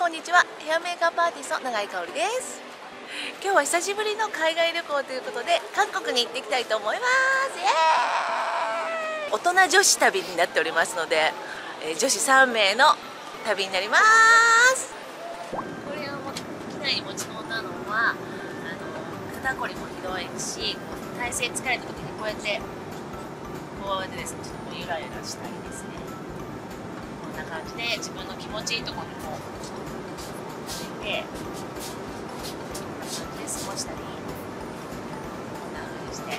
んにちは。ヘアメーカーパーティスの永井香織です。今日は久しぶりの海外旅行ということで韓国に行っていきたいと思います。イエーイ。大人女子旅になっておりますので、女子3名の旅になります。これを機内に持ち込んだのは肩こりもひどいし、体勢疲れた時にこうやってですね、ちょっとゆらゆらしたりですね、こんな感じで自分の気持ちいいところにこう寝て、こんな感じで過ごしたり、こんな風にして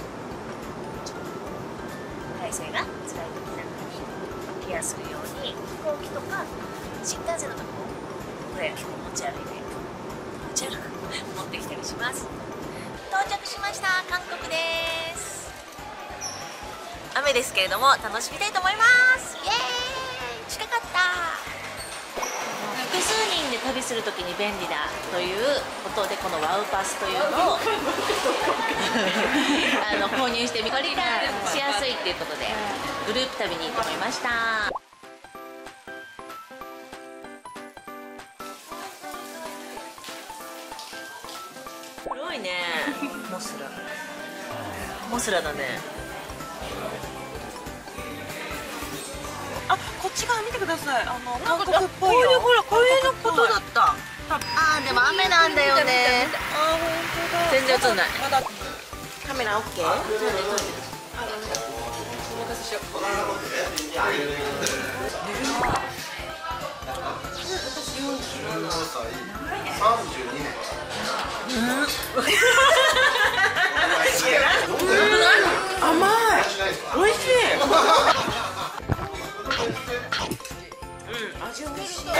体勢が辛い時なんかにケアするように、飛行機とか新幹線の時もこれ結構持ち歩く持ってきたりします。到着しました。韓国です。雨ですけれども楽しみたいと思います。イエーイ。近かった。複数人で旅するときに便利だということで、このワウパスというのを購入してみ取りがしやすいということでグループ旅に行ってみました。広いね。モスラだね。あ、こっち側見てください。韓国っぽいよ。こういうのことだった。でも雨なんだよね。全然映んない。カメラオッケー。甘い。美味しい。味美味しい。2軒目です。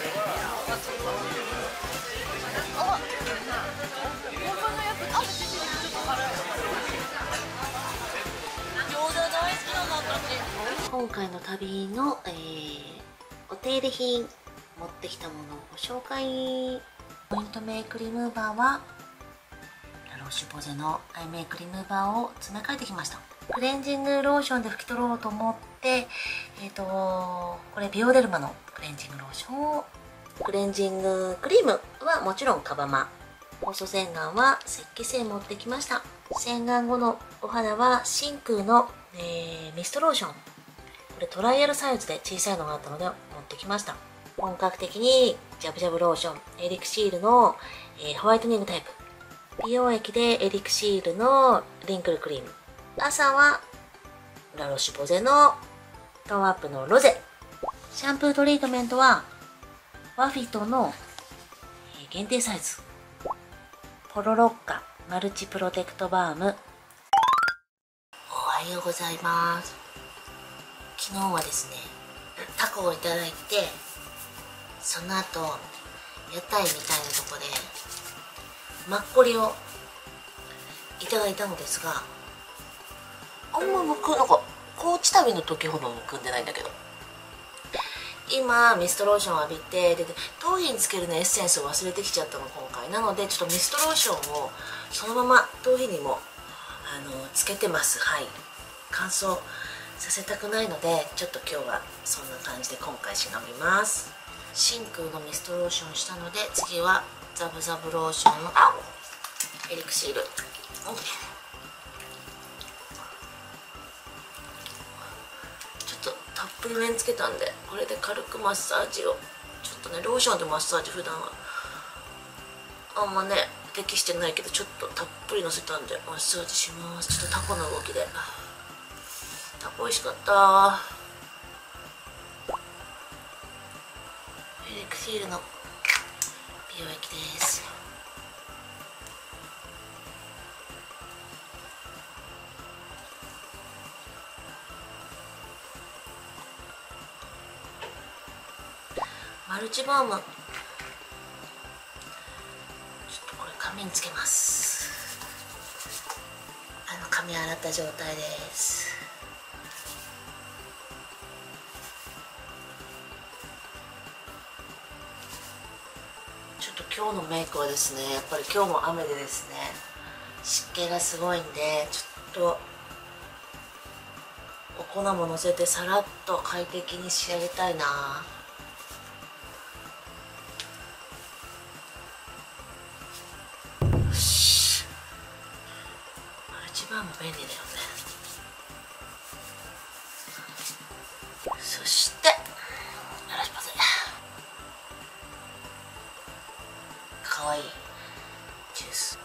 今回の旅の、お手入れ品、持ってきたものをご紹介。ポイントメイクリムーバーはラロッシュポゼのアイメイクリムーバーを詰め替えてきました。クレンジングローションで拭き取ろうと思って、これビオデルマのクレンジングローションを、クレンジングクリームはもちろんカバマ、酵素洗顔は石鹸水持ってきました。洗顔後のお肌は真空の、ミストローション、これトライアルサイズで小さいのがあったので持ってきました。本格的にジャブジャブローション、エリクシールの、ホワイトニングタイプ、美容液でエリクシールのリンクルクリーム、朝はラロッシュポゼのトーンアップのロゼ。シャンプートリートメントはワフィトの限定サイズ、ポロロッカマルチプロテクトバーム。おはようございます。昨日はですね、タコをいただいて、その後屋台みたいなとこでマッコリをいただいたのですが、あんま僕なんか高知旅の時ほどむくんでないんだけど、今ミストローションを浴びて、で頭皮につけるねエッセンスを忘れてきちゃったの今回なので、ちょっとミストローションをそのまま頭皮にもつけてます。はい、乾燥させたくないので、ちょっと今日はそんな感じで今回忍びます。真空のミストローションしたので、次はザブザブローションのエリクシール、たっぷりめにつけたんで、これで軽くマッサージを、ちょっとねローションでマッサージ普段はあんまね適してないけど、ちょっとたっぷりのせたんでマッサージします。ちょっとタコの動きで。タコ美味しかった。エリクシールの美容液です。マルチバーム、ちょっとこれ髪につけます。髪洗った状態です。ちょっと今日のメイクはですね、やっぱり今日も雨でですね、湿気がすごいんで、ちょっとお粉ものせてさらっと快適に仕上げたいな。よし、マルチバーも便利だよね。そしてよろしくぜ。かわいいジュース。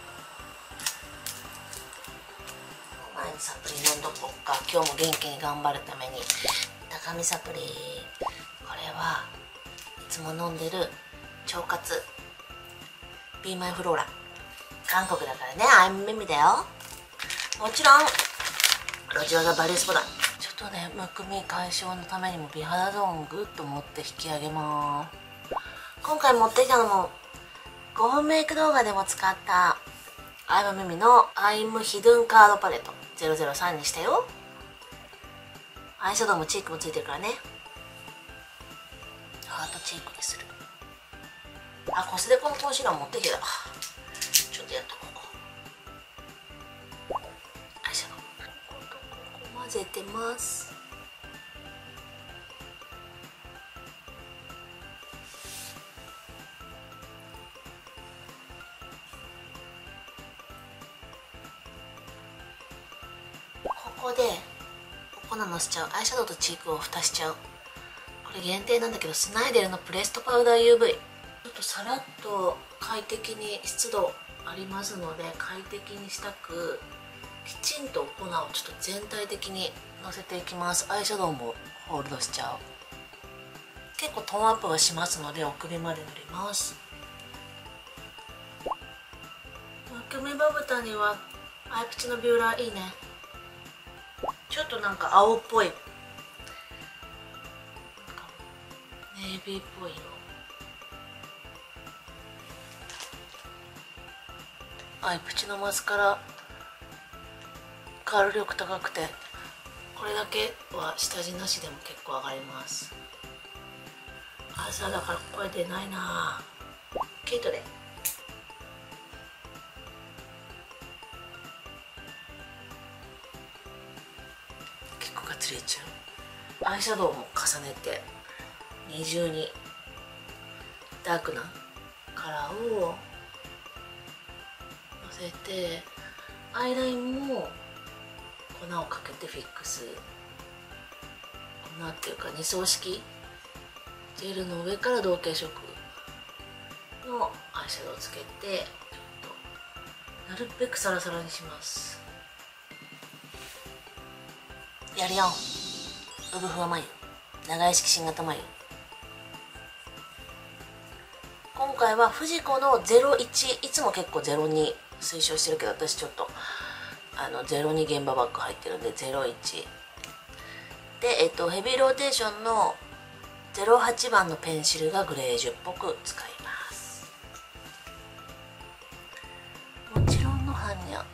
前にサプリ飲んどこっか。今日も元気に頑張るために。高見サプリ、これはいつも飲んでる腸活ビーマイフローラ。韓国だからね、あいみみだよ。もちろん路地技バリスポだ。ちょっとね、むくみ解消のためにも美肌ゾーンをグッと持って引き上げます。今回持ってきたのも5分メイク動画でも使ったアイムミミのアイムヒドゥンカードパレット003にしたよ。アイシャドウもチークもついてるからね。ハートチークにする。あ、コスデコのコンシーラー持ってきた。ちょっとやっとこう。アイシャドウ混ぜてます。ここでお粉のせちゃう。アイシャドウとチークを蓋しちゃう。これ限定なんだけど、スナイデルのプレストパウダー UV。 ちょっとさらっと快適に、湿度ありますので快適にしたく、きちんとお粉をちょっと全体的にのせていきます。アイシャドウもホールドしちゃう。結構トーンアップがしますので、お首まで塗ります。むくみまぶたにはアイプチのビューラーいいね。ちょっとなんか青っぽい、ネイビーっぽい色。アイプチのマスカラカール力高くて、これだけは下地なしでも結構上がります。朝だから声出ないな。ケイトで結構がつれちゃう。アイシャドウも重ねて二重にダークなカラーをのせて、アイラインも粉をかけてフィックス。粉っていうか2層式ジェルの上から同系色のアイシャドウをつけて、ちょっとなるべくサラサラにします。やるよ。ウブふわ眉、長い式新型眉。今回はフジコの01、いつも結構02推奨してるけど、私ちょっと02現場バッグ入ってるんで01で、ヘビーローテーションの08番のペンシルがグレージュっぽく使います。もちろんの般若。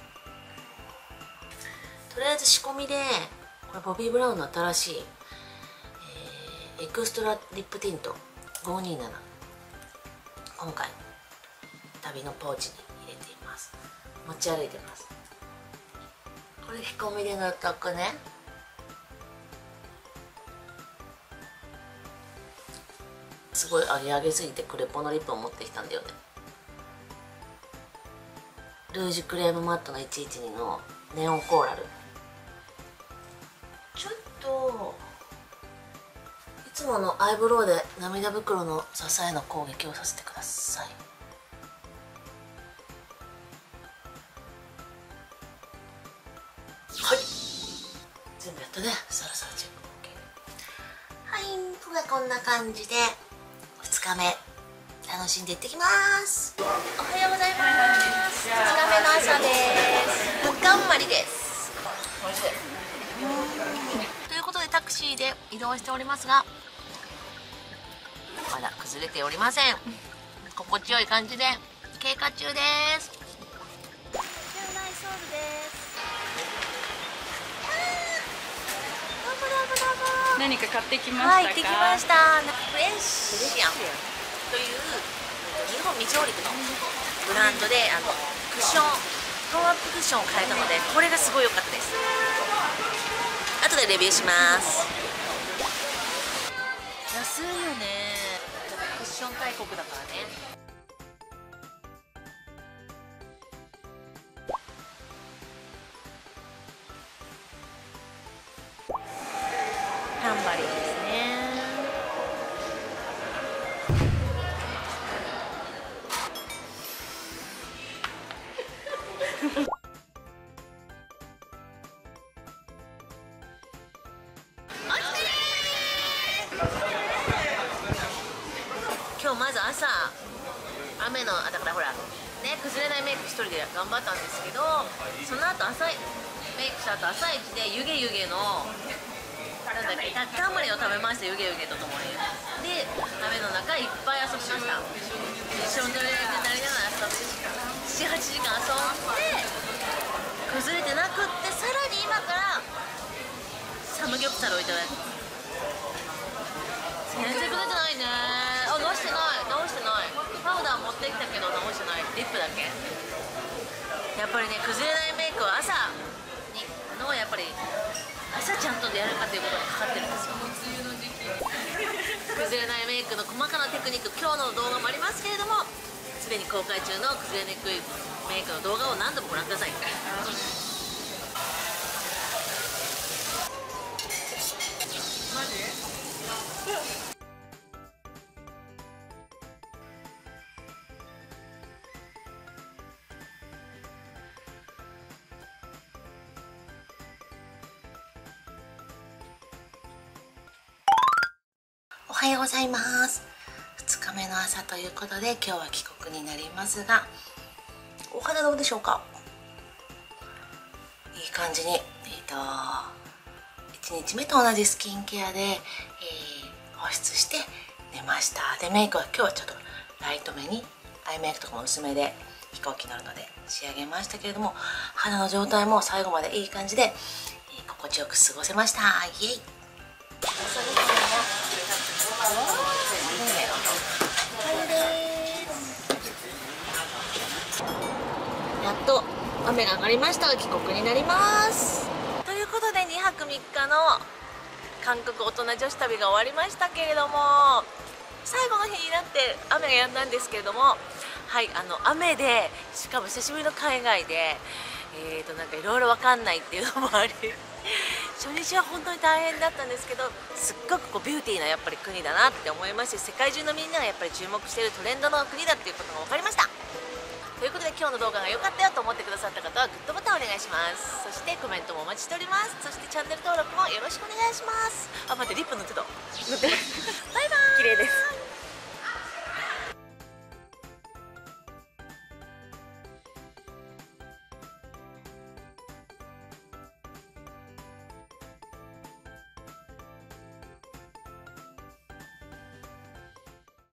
とりあえず仕込みで、これボビー・ブラウンの新しい、エクストラリップティント527、今回旅のポーチに入れています。持ち歩いてます。これ仕込みで塗っとくね。すごい上げすぎてクレポのリップを持ってきたんだよね。ルージュクレームマットの112のネオンコーラル。ちょっといつものアイブロウで涙袋の支えの攻撃をさせてください。はい、全部やったね。サラサラチェック OK。 はい、今回こんな感じで2日目楽しんでいってきます。おはようございます。2日目の朝です。ぶっかんまりです。おいしい。ということでタクシーで移動しておりますが、まだ崩れておりません。心地よい感じで経過中です。ヒュンダイソウルです。 何か買ってきましたか？ はい、行ってきました。フレンシアンという日本未上陸のブランドでクッション、トーンアップクッションを変えたので、これがすごい良かったです。 後でレビューします。安いよね。クッション大国だからね。タンバリンですね。今日まず朝雨のだからほらね、崩れないメイク一人で頑張ったんですけど、その後メイクした後朝一で湯気湯気のなんだっけ、タッカンマリを食べました。湯気湯気とともにで雨の中いっぱい遊びました。一緒に乗りなりながら7、8時間遊んで崩れてなくって、さらに今からサムギョプサルをいただく。全然崩れてないね。あ、直してないパウダー持ってきたけど直してない。リップだけ。やっぱりね、崩れないメイクは朝のやっぱり朝ちゃんとやるかということにかかってるんですよ。崩れないメイクの細かなテクニック、今日の動画もありますけれども、すでに公開中の崩れにくいメイクの動画を何度もご覧ください。マジ？おはようございます。2日目の朝ということで、今日は帰国になりますが、お肌どうでしょうか？いい感じに、1日目と同じスキンケアで、保湿して寝ました。でメイクは今日はちょっとライトめに、アイメイクとかも薄めで飛行機乗るので仕上げましたけれども、肌の状態も最後までいい感じで、心地よく過ごせました。イエイ。やっと雨が上がりましたが帰国になります。ということで2泊3日の韓国大人女子旅が終わりましたけれども、最後の日になって雨が止んだんですけれども、はい、雨で、しかも久しぶりの海外でなんかいろいろ分かんないっていうのもあり初日は本当に大変だったんですけど、すっごくビューティーなやっぱり国だなって思いますし、世界中のみんながやっぱり注目しているトレンドの国だっていうことが分かりました。ということで今日の動画が良かったよと思ってくださった方はグッドボタンお願いします。そしてコメントもお待ちしております。そしてチャンネル登録もよろしくお願いします。あ、待って、リップ塗ってた。塗ってる。バイバーイ。綺麗です。